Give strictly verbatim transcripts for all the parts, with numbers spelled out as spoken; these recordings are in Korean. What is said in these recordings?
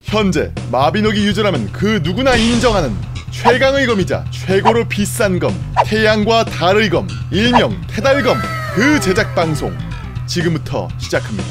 현재 마비노기 유저라면 그 누구나 인정하는 최강의 검이자 최고로 비싼 검 태양과 달의 검 일명 태달검 그 제작 방송 지금부터 시작합니다.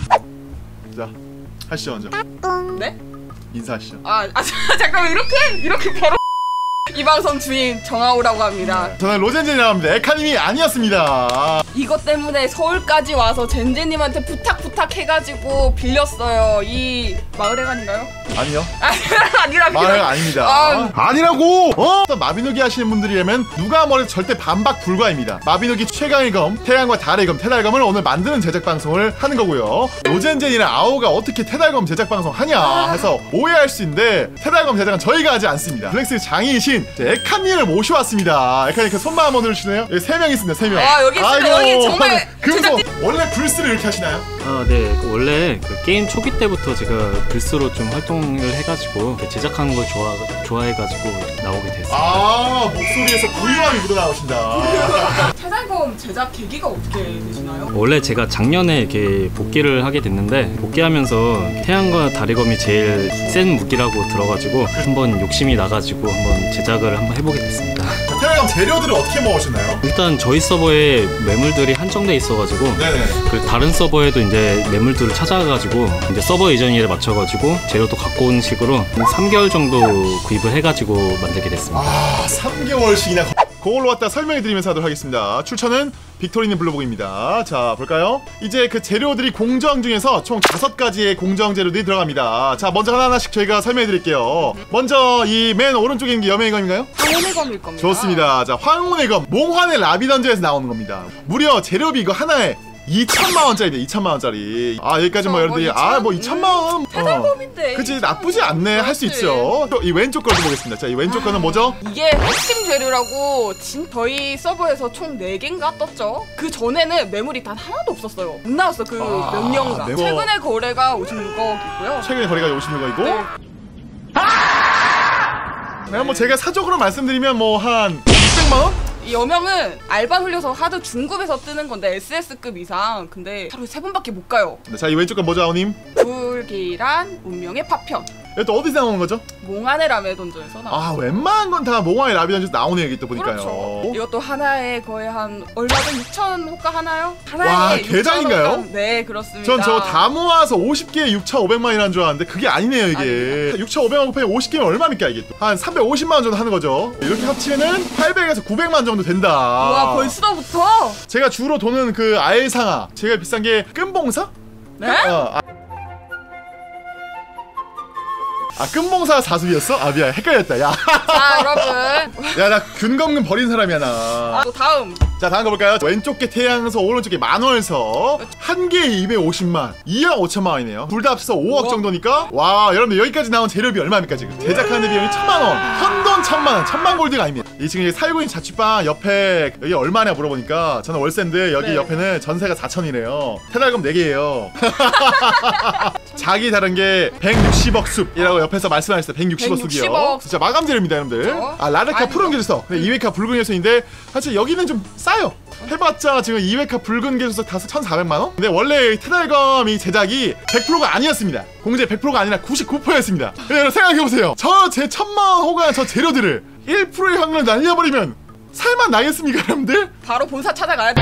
자, 하시죠 먼저. 네? 인사하시죠. 아, 아 잠깐만 이렇게 이렇게 바로 이 방송 주인 정하우라고 합니다. 저는 로젠젠이라고 합니다. 에카님이 아니었습니다. 이것 때문에 서울까지 와서 젠젠님한테 부탁 부탁 해가지고 빌렸어요. 이 마을회관인가요? 아니요. 아니랍니다. 마을 아닙니다. 아, 아니라고! 어? 마비노기 하시는 분들이라면 누가 뭐래도 절대 반박 불가입니다. 마비노기 최강의 검, 태양과 달의 검, 태달검을 오늘 만드는 제작 방송을 하는 거고요. 로젠젠이랑 아오가 어떻게 태달검 제작 방송 하냐 해서 오해할 수 있는데 태달검 제작은 저희가 하지 않습니다. 블랙스 장인이신 에카님을 모셔왔습니다. 에카님 그 손만 한번 들어주시네요. 여기 세 명 있습니다. 세 명. 아 여기 있습니다. 여기 정말 금손. 원래 글쓰를 이렇게 하시나요? 아, 네. 원래 그 게임 초기 때부터 제가 글쓰로 좀 활동을 해가지고 제작하는 걸 좋아 좋아해가지고 나오게 됐습니다. 아, 목소리에서 고유함이 묻어나오신다. 태달검 제작 계기가 어떻게 되시나요? 원래 제가 작년에 이렇게 복귀를 하게 됐는데 복귀하면서 태양과 달의 검이 제일 센 무기라고 들어가지고 한번 욕심이 나가지고 한번 제작을 한번 해보게 됐습니다. 태달검 재료들을 어떻게 모으셨나요? 일단 저희 서버에 매물들이 한정돼 있어가지고 네네. 그 다른 서버에도 이제 매물들을 찾아가지고 이제 서버 이전일에 맞춰가지고 재료도 갖고 오는 식으로 삼 개월 정도 구입을 해가지고 만들게 됐습니다. 아, 삼 개월씩이나 그걸로 왔다 설명해드리면서 하도록 하겠습니다. 출처는 빅토리님 블로그입니다. 자, 볼까요? 이제 그 재료들이 공정 중에서 총 다섯 가지의 공정 재료들이 들어갑니다. 자, 먼저 하나하나씩 저희가 설명해드릴게요. 먼저 이 맨 오른쪽에 있는 게 여명의 검인가요? 황혼의 검일 겁니다. 좋습니다. 자, 황혼의 검, 몽환의 라비던저에서 나오는 겁니다. 무려 재료비 이거 하나에 이천만 원짜리입니다. 이천만 원짜리. 아, 여기까지 뭐 여러분들이 아, 뭐 이천만 원. 음, 태달검인데. 어. 그치, 나쁘지 않네. 할 수 있죠. 또 이 왼쪽 거를 보겠습니다. 자, 이 왼쪽 아, 거는 뭐죠? 이게 핵심 재료라고 진 저희 서버에서 총 네 개인가 떴죠. 그 전에는 매물이 단 하나도 없었어요. 못 나왔어. 그 몇 아, 년간. 네. 최근에 거래가 오십육억이고요. 최근에 거리가 오십육억이고. 네. 내가 뭐 제가 사적으로 말씀드리면 뭐 한 육백만 원? 이 여명은 알바 흘려서 하드 중급에서 뜨는 건데 에스에스급 이상. 근데 하루에 세 번밖에 못 가요. 네, 자, 이 왼쪽 건 뭐죠, 아오님? 불길한 운명의 파편. 이거 또 어디서 나오는 거죠? 몽환의 라메던저에서 나왔어요. 아, 웬만한 건 다 몽환의 라비던저에서 나오네요, 여기 또 보니까요. 그렇죠. 이것도 하나에 거의 한 얼마든 육천 호가 하나요? 하나에 와, 육천 개장인가요? 호가. 네, 그렇습니다. 전 저거 다 모아서 오십 개에 육천오백만이라는 줄 알았는데 그게 아니네요, 이게. 아닙니다. 육천오백만 곱하기 오십 개면 얼마입니까, 이게 또? 한 삼백오십만 원 정도 하는 거죠. 이렇게 합치면은 팔백에서 구백만 원 정도 된다. 와, 벌써부터? 제가 주로 도는 그 아일상아, 제가 비싼 게 끈봉사? 네? 어, 아. 아, 끈봉사 사수비였어? 아, 미안, 헷갈렸다. 야, 자, 여러분. 야, 나 균검금 버린 사람이야, 나. 아, 또 다음. 자, 다음 거 볼까요? 왼쪽 게 태양서, 오른쪽 게 만월서. 한 개에 이백오십만, 이억 오천만 원이네요. 둘 다 합쳐서 오억 정도니까. 와, 여러분들 여기까지 나온 재료비 얼마입니까, 지금? 제작하는 비용이 천만 원. 현돈 천만 원, 천만 골드가 아닙니다. 이 지금 살고 있는 자취방 옆에 여기 얼마냐 물어보니까 저는 월세인데 여기 네. 옆에는 전세가 사천이래요. 태달검 네 개예요. 자기 다른 게 백육십억 숲이라고 옆에서 말씀하셨어요. 백육십억 숲이요. 백육십억. 진짜 마감 재료입니다, 여러분들. 그렇죠? 아, 라르카 아이고. 푸른 계절석, 이 회카 붉은 계절석인데 사실 여기는 좀 싸요. 해봤자 지금 이 회카 붉은 계절석 다서 천사백만 원? 근데 원래 태달검이 제작이 백 퍼센트가 아니었습니다. 공제 백 퍼센트가 아니라 구십구 퍼센트였습니다. 여러분 생각해보세요. 저 제 천만 원 호가 저 재료들을 일 퍼센트의 확률로 날려버리면 살만 나겠습니까, 여러분들? 바로 본사 찾아가야 돼.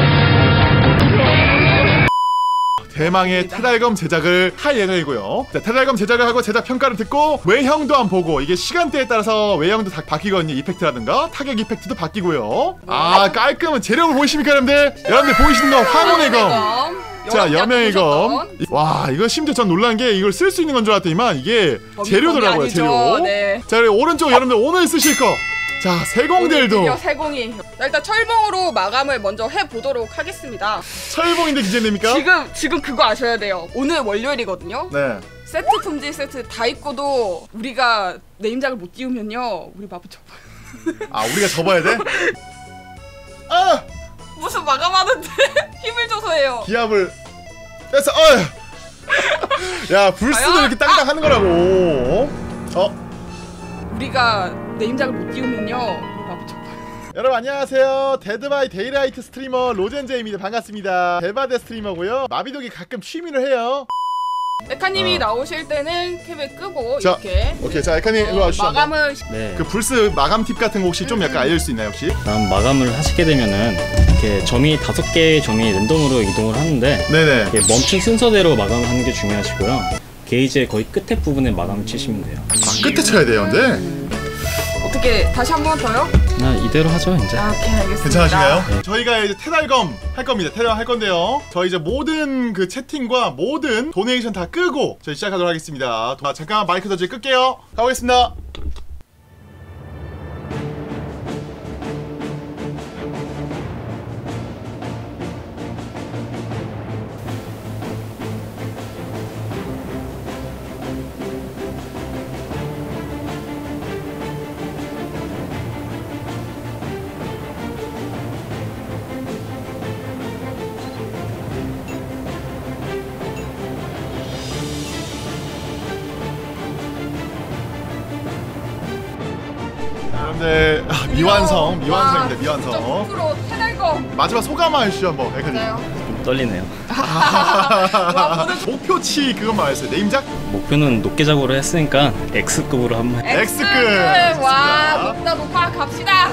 대망의 태달검 제작을 할 예정이고요. 자, 태달검 제작을 하고 제작 평가를 듣고 외형도 한번 보고 이게 시간대에 따라서 외형도 다 바뀌거든요. 이펙트라든가 타격 이펙트도 바뀌고요. 아, 깔끔한 재료를 보이십니까, 여러분들? 여러분들 보이시는 거 황혼의 검. 자, 여명의 검. 와, 이거 심지어 전 놀란 게 이걸 쓸 수 있는 건 줄 알았더니만 이게 재료더라고요, 재료. 네. 자, 그리고 오른쪽 여러분들 오늘 쓰실 거. 자, 세공들도. 세공이. 자, 일단 철봉으로 마감을 먼저 해보도록 하겠습니다. 철봉인데 기재됩니까? 지금 지금 그거 아셔야 돼요. 오늘 월요일이거든요. 네. 세트 품질 세트 다 입고도 우리가 네임작을 못 띄우면요, 우리 마부 접어. 아, 우리가 접어야 돼? 아! 무슨 마감하는데 힘을 줘서 해요. 기압을 뺐어. 어. 야, 불스도 과연? 이렇게 땅땅 하는 거라고. 어? 우리가 네임작을 못 띄우면요, 우리 마부 접어. 여러분 안녕하세요. 데드바이 데이라이트 스트리머 로젠제입니다. 반갑습니다. 데바데 스트리머고요. 마비독이 가끔 취미를 해요. 에카님이 어. 나오실 때는 캡을 끄고 자, 이렇게 오케이, 자 에카님 일로 와주시죠. 한번. 마감을 네. 그 불스 마감 팁 같은 거 혹시 좀 약간 알릴 수 있나요 혹시? 다음 마감을 하시게 되면은 이렇게 점이 다섯 개의 점이 랜덤으로 이동을 하는데 네네. 이렇게 멈춘 순서대로 마감을 하는 게 중요하시고요. 게이지의 거의 끝에 부분에 마감을 치시면 돼요. 아, 끝에 쳐야 돼요, 근데. 어떻게 다시 한 번 더요? 나 이대로 하죠 이제. 아, 오케이 알겠습니다. 괜찮으신가요? 네. 저희가 이제 테달검 할 겁니다. 테달검 할 건데요. 저희 이제 모든 그 채팅과 모든 도네이션 다 끄고 저희 시작하도록 하겠습니다. 아, 잠깐만 마이크 더 끌게요. 가보겠습니다. 여러분들 아, 미완성, 미완성입니다. 미완성. 프로 테달검. 마지막 소감 해주시죠 한번. 에카님. 맞아요. 좀 떨리네요. 와, 모든 목표치 그것만 알았어요. 네임작? 목표는 높게 작업을 했으니까 X급으로 한번. 해- X급. 와, 좋습니다. 높다 높아 갑시다.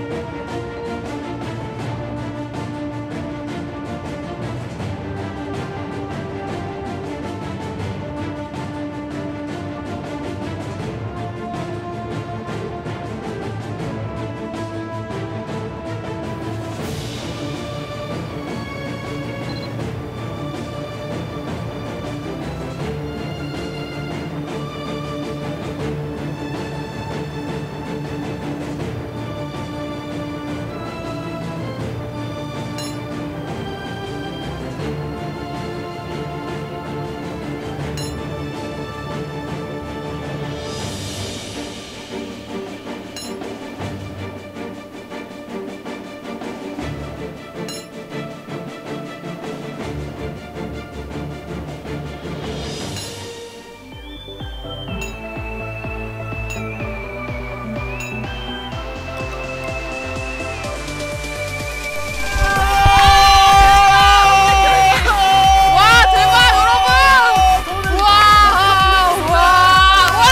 와, 대박 여러분. 와, 와, 와.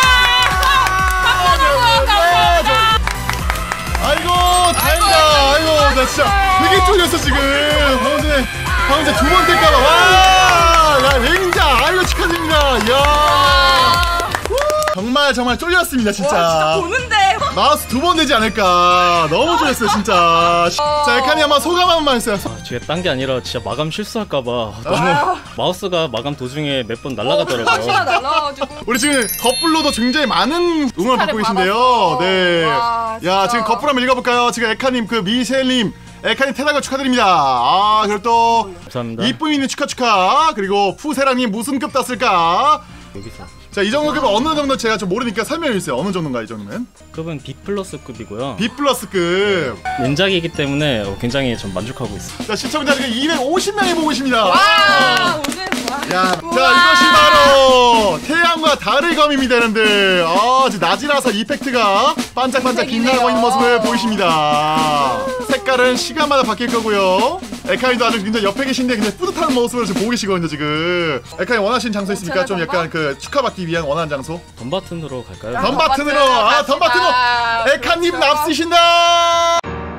감사합니다. 감사합니다. 아이고 다행이다. 아이고 나 진짜 되게 쫄렸어 지금. 방금 전에 방금 전에 두 번 뗄까봐. 와, 야 레인자. 아이고 축하드립니다. 이야. 정말 정말 쫄렸습니다 진짜. 와, 진짜 보는데. 마우스 두 번 되지 않을까. 너무 쫄렸어요 진짜. 자 에카니 한번 소감 한 번만 했어요. 제가 딴 게 아니라 진짜 마감 실수할까봐 너무 마우스가 마감 도중에 몇 번 날아가더라고요. 하나 날라가지고. 우리 지금 겉불로도 굉장히 많은 응원을 받고 계신데요. 받았어. 네. 와, 야 진짜. 지금 겉불 한번 읽어볼까요? 지금 에카님 그 미셸님 에카님 태달검 축하드립니다. 아 그리고 또 감사합니다. 이쁨이님 축하 축하. 그리고 푸세라님 무슨 급 땄을까? 여기서 자 이 정도 급은 어느 정도 제가 좀 모르니까 설명해 주세요. 어느 정도인가 이 정도면? 급은 B 플러스급이고요. B 플러스급. 닌작이기 때문에 어, 굉장히 좀 만족하고 있어요. 자 시청자 지금 이백오십 명이 보고 계십니다. 와, 오늘 와. 야, 우와. 자 이것이 바로 태양과 달의 검입니다, 여러분들. 아, 지금 낮이라서 이펙트가 반짝반짝 빛나고 있는 모습을 보이십니다. 색깔은 시간마다 바뀔 거고요. 에카이도 아주 굉장히 옆에 계신데 굉장히 뿌듯한 모습을 지금 보고 계시거든요, 지금. 에카이 원하시는 장소 있습니까? 좀 약간 그 축하받기 위한 원하는 장소? 덤바튼으로 갈까요? 덤 버튼으로, 아, 덤 버튼으로. 에카님 납쓰신다.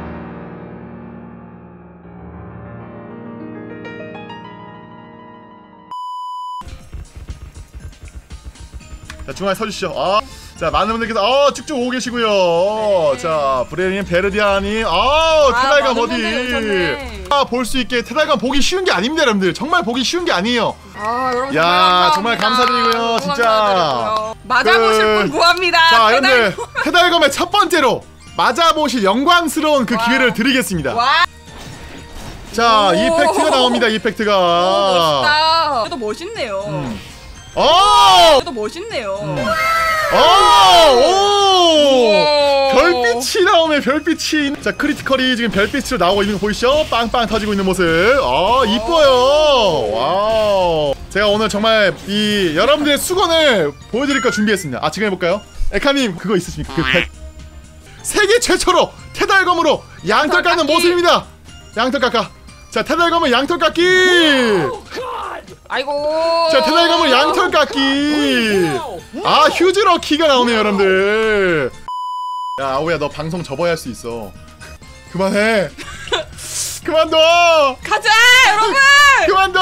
자 중앙에 서주시죠. 아, 자 많은 분들께서 어 쭉쭉 오고 계시고요. 네. 자 브레님 베르디아님, 아 테달감 어디? 아 볼 수 있게 테달감 보기 쉬운 게 아닙니다, 여러분들. 정말 보기 쉬운 게 아니에요. 아, 여러분 야, 정말 정말 감사드리고요, 진짜. 감사드리고요. 맞아보실 그- 분 구합니다. 자 테달- 여러분들 테달감의 첫 번째로 맞아보실 영광스러운 그 와. 기회를 드리겠습니다. 와, 자 오. 이펙트가 나옵니다. 이펙트가. 오, 멋있다. 그래도 멋있네요. 음. 어! 그래도 멋있네요. 어! 오! 오. 별빛이 나오네, 별빛이. 자, 크리티컬이 지금 별빛으로 나오고 있는 거 보이시죠? 빵빵 터지고 있는 모습. 아, 이뻐요. 와우. 제가 오늘 정말 이 여러분들의 수건을 보여드릴 거 준비했습니다. 아, 지금 해볼까요? 에카님, 그거 있으십니까? 그 백. 세계 최초로 테달검으로 양털 깎는 깎기. 모습입니다. 양털 깎아. 자, 테달검은 양털 깎기. 아이고. 자, 테달검을 양털 깎기. 아, 휴즈러키가 나오네요, 여러분들. 야, 아오야, 너 방송 접어야 할 수 있어. 그만해. 그만둬. 가자, 여러분. 그만둬.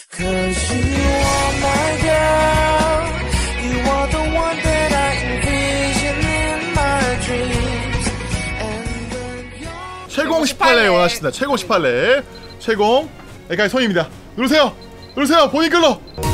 최공 십팔 회 원하신다. 최공 십팔 회. 최공. 여기까지 손입니다. 누르세요. 누르세요. 본인 끌로.